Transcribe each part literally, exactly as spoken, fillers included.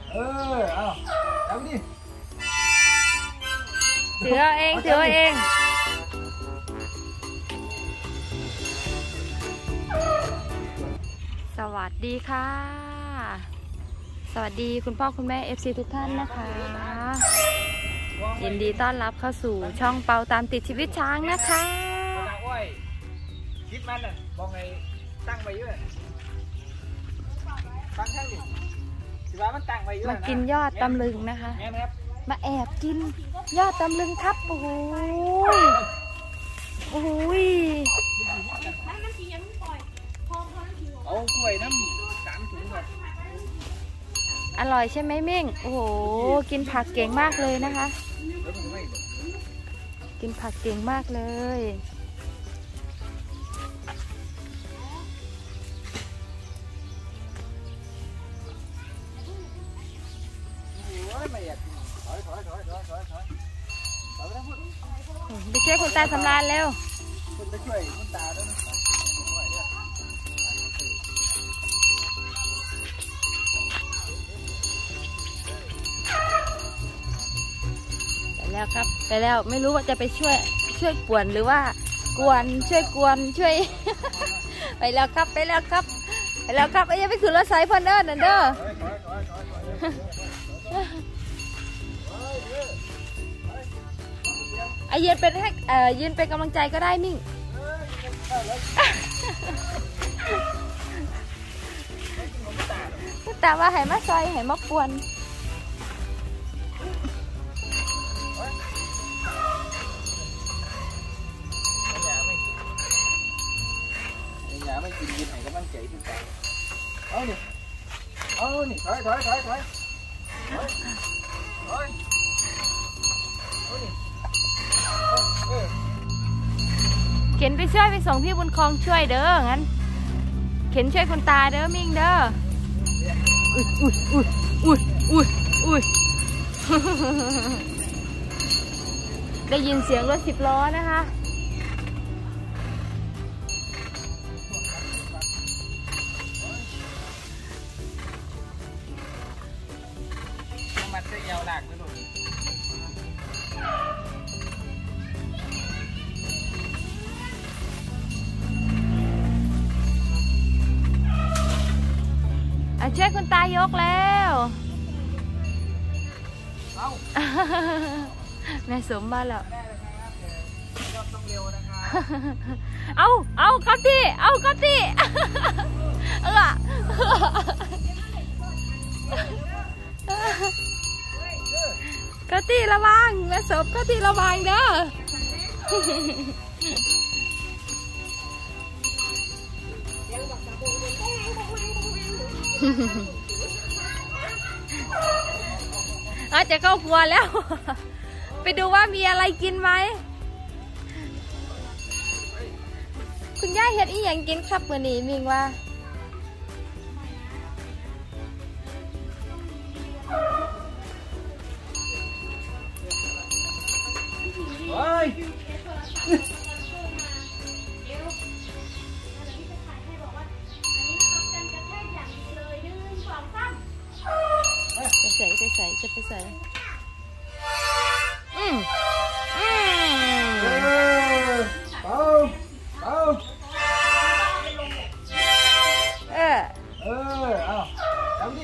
เออเอาจับดิถือเอาเองถือเอาเองสวัสดีค่ะสวัสดีคุณพ่อคุณแม่ เอฟ ซี ทุกท่านนะคะยินดีต้อนรับเข้าสู่ช่องเปาตามติดชีวิตช้างนะคะคิดมันน่ะมองไงตั้งไปเยอะตั้งแค่นี้ถือว่ามันตั้งไปเยอะมากินยอดตำลึงนะคะมาแอบกินยอดตำลึงครับโอ้โหโอ้ยเอากล้วยน้ำสามถุงแบบอร่อยใช่ไหมมิ่งโอ้โหกินผักเก่งมากเลยนะคะกินผักเก่งมากเลยไปช่วยคุณตาสำราญเร็วคุณไปช่วยคุณตาด้วยไปแล้วครับไปแล้วไม่รู้ว่าจะไปช่วยช่วยกวนหรือว่ากวนช่วยกวนช่วย ไปแล้วครับไปแล้วครับไปแล้วครับไอ้ยังไม่ขึ้นรถไซค์พอนเดอร์นั่นเด้อไอยืนเป็นให้เอ่อยืนเป็นกำลังใจก็ได้มิ่งแต่ว่าให้มาซอยให้มากวนอย่าไม่กินกินให้กำลังใจทุกคนเอาหนิเอาหนิถอยถอยถอยถอยถอยถอยเอาหนิเข็นไปช่วยไปส่งพี่บุญครองช่วยเด้องั้นเข็นช่วยคุณตาเด้อมิ่งเด้ออุ้ยอุ้ยอุ้ยอุ้ยอุ้ยได้ยินเสียงรถสิบล้อนะคะมันจะยาวหลักไม่หลุดช่วยคุณตายกแล้วแม่สมบ้านแล้วเอาเอากอตตี้เอากอตตี้เออกอตตี้ระวังแม่สมกอตตี้ระวังเด้ออาจจะเข้าครัวแล้วไปดูว่ามีอะไรกินไหมคุณย่าเฮ็ดอีหยังกินครับมื้อนี้มิงว่าเฮ้ยใส่ไปใส่จะไปใส่อืมอืมเออเอาเอาเออเออเอาเอาดิ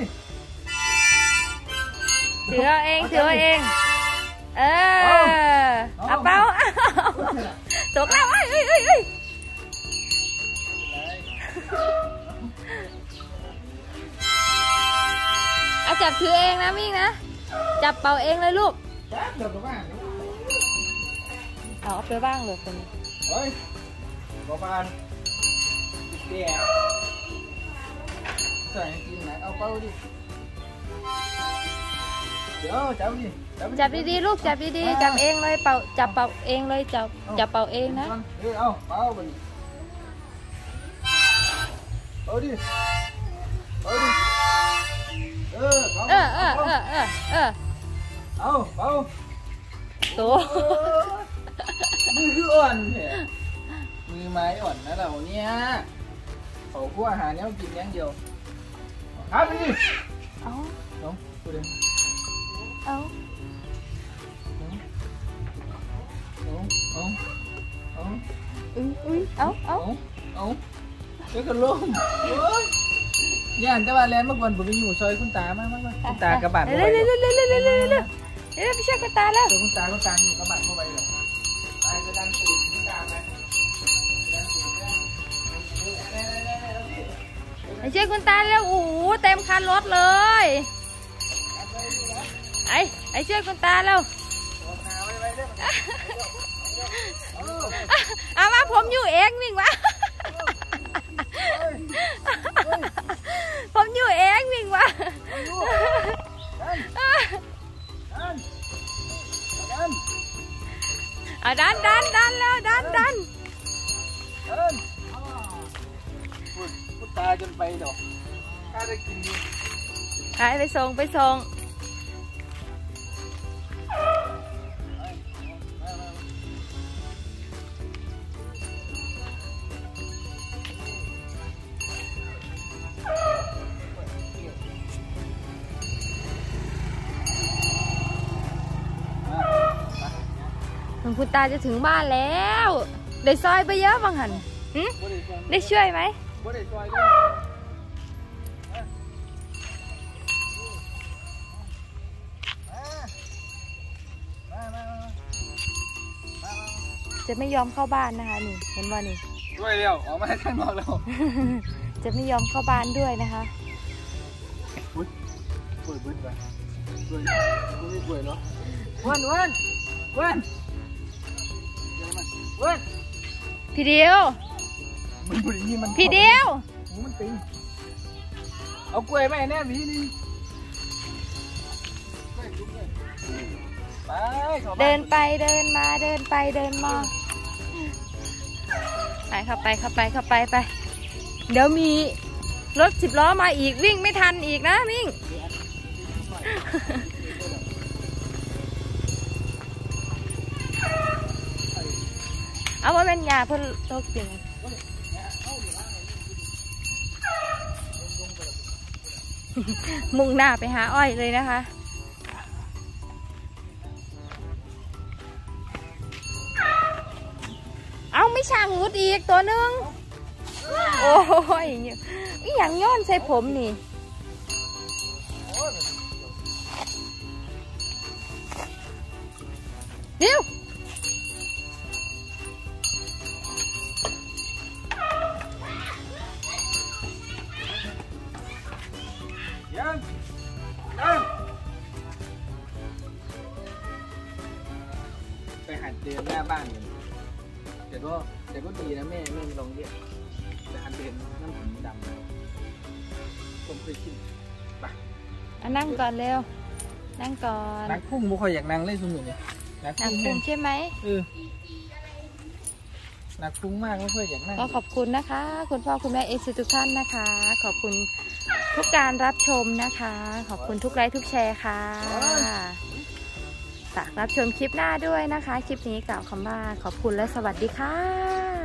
ถือเอาเองถือเอาเองเออเอาเป้าตกแล้วเอ้ยเอ้ยเอ้ยเอ้ยเอาจับถือเองนะมิ่งนะจับเป่าเองเลยลูกเอาเอาไปบ้างเลยคนนี้เฮ้ยประมาณเดี๋ยวใส่กินไหนเอาเป้าดิเดี๋ยวจับดิจับดีๆลูกจับดีๆจับเองเลยเป่าจับเป่าเองเลยจับจับเป่าเองนะเออเอาเป่าไปเอาดิเอาดิเออเออเออเออเออเออเอาเอาโตมือคืออ่อนเนี่ยมือไม้อ่อนนะเราเนี่ยเขาพวกอาหารเนี้ยกินอย่างเดียวครับไปดิเอาพูดเลยเอาเอาเอาเอาอุ้ยอุ้ยเอาเอาเอาเอาเจ้ากันลมย่านแต่ว่าแลนเมื่อก่อนผมไปอยู่ซอยคุณตามากมากคุณตากระบาดเร็วเร็วเร็วเร็วเร็วเร็วเร็วเร็วเร็วไปช่วยคุณตาแล้วคุณตาคุณตาอยู่กระบาดเข้าไปเลยไปจะดันสูงคุณตาไปดันสูงไปไปช่วยคุณตาแล้วโอ้โหเต็มคันรถเลยไอ้ไอ้ช่วยคุณตาแล้วเอาว่าผมอยู่เองวิ่งวะผมอยู่เองวิ่งวะอ่ะดันดันดันแล้วดันดันคุณตาจนไปดอกถ้าได้กินดีไปไปส่งไปส่งคุณตาจะถึงบ้านแล้วได้ซอยไปเยอะบ้างหันได้ช่วยไหมจะไม่ยอมเข้าบ้านนะคะนี่เห็นบ่นี่ช่วยเร็วออกมาข้างนอกแล้วจะไม่ยอมเข้าบ้านด้วยนะคะอุ้ยป่วยเบิ้ลไปป่วยไม่ป่วยเหรอวันวันวันวันพี่เดียวพี่เดียวมันติงเอากล้วยไปแน่พี่นี่เดินไปเดินมาเดินไปเดินมาไปเข้าไปเข้าไปเข้าไปไปเดี๋ยวมีรถสิบล้อมาอีกวิ่งไม่ทันอีกนะวิ่งเอาว่าเป็นยาเพื่อโรคจริงมุ่งหน้าไปหาอ้อยเลยนะคะเอาไม่ช่างรุดอีกตัวหนึ่งโอ้ยอย่างย้อนใส่ผมนี่เดี๋ยวยังยังไปหัดเดินหน้าบ้านอยู่แต่ก็แต่ก็ดีนะแม่แม่ไม่ลองเรียกแต่หัดเดินน้ำผมดำผมเคยชินไปนั่งก่อนเร็วนั่งก่อนนักพุ่งบุคคลอยากนั่งเล่นสมุนเนี่ยนักพุ่งใช่ไหมเออนักพุ่งมากไม่ค่อยอยากนั่งก็ขอบคุณนะคะคุณพ่อคุณแม่เอซีทุกท่านนะคะขอบคุณทุกการรับชมนะคะขอบคุณทุกไลค์ทุกแชร์ค่ะฝากรับชมคลิปหน้าด้วยนะคะคลิปนี้กล่าวคำว่าขอบคุณและสวัสดีค่ะ